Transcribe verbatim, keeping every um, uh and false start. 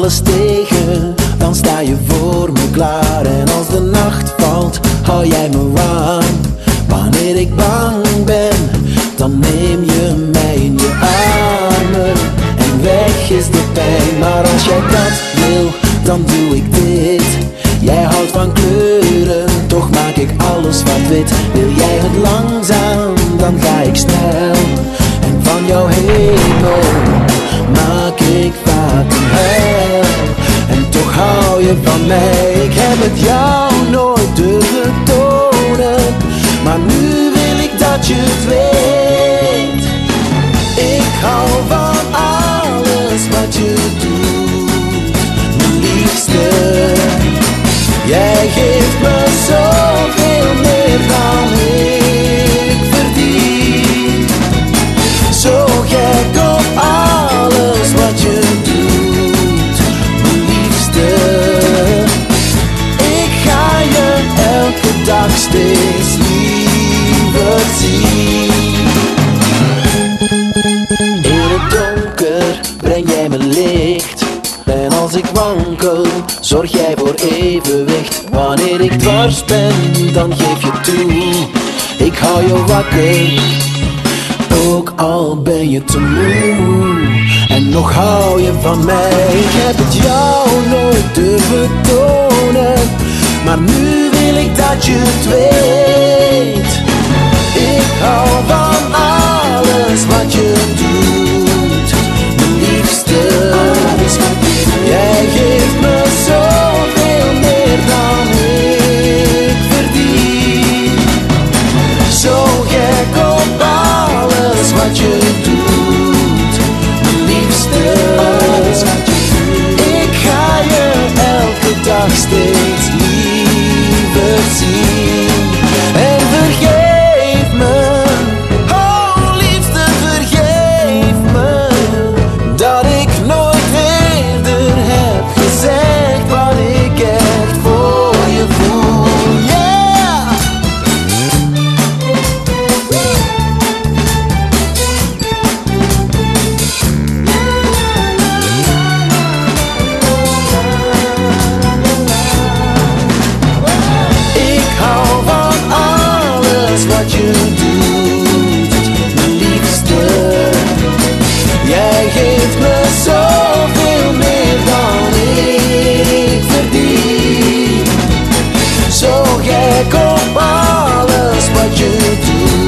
alles tegen, dan sta je voor me klaar. En als de nacht valt, hou jij me warm. Wanneer ik bang ben, dan neem je mij in je armen. En weg is de pijn, maar als jij dat wil, dan doe ik dit. Jij houdt van kleuren, toch maak ik alles wat wit. Wil jij het langzaam, dan ga ik snel. En van jouw hemel maak ik vaak een hel. En toch hou je van mij. Ik heb het jou nooit durven tonen, maar nu wil ik dat je het weet. Ik hou van alles wat je doet, mijn liefste. Jij geeft me zoveel meer dan ik verdien. Zo gek op alles wat je doet, mijn liefste. Ik ga je elke dag steeds liever zien. In het donker breng jij me licht. En als ik wankel, zorg jij voor evenwicht. Wanneer ik dwars ben, dan geef je toe. Ik hou je wakker, ook al ben je te moe. En nog hou je van mij. Ik heb het jou nooit durven tonen, maar nu wil ik dat je het weet. Ik hou van alles wat je doet, mijn liefste. Jij geeft me zoveel meer dan ik verdien. Zo gek op alles wat je doet, mijn liefste. Ik ga je elke dag steeds liever zien. En vergeef me, oh liefste, vergeef me, dat ik nooit eerder heb gezegd wat ik echt voor je voel. Yeah! Ik hou van alles wat je doet, mijn liefste. Jij geeft me zoveel meer dan ik verdien. Zo gek op alles wat je doet.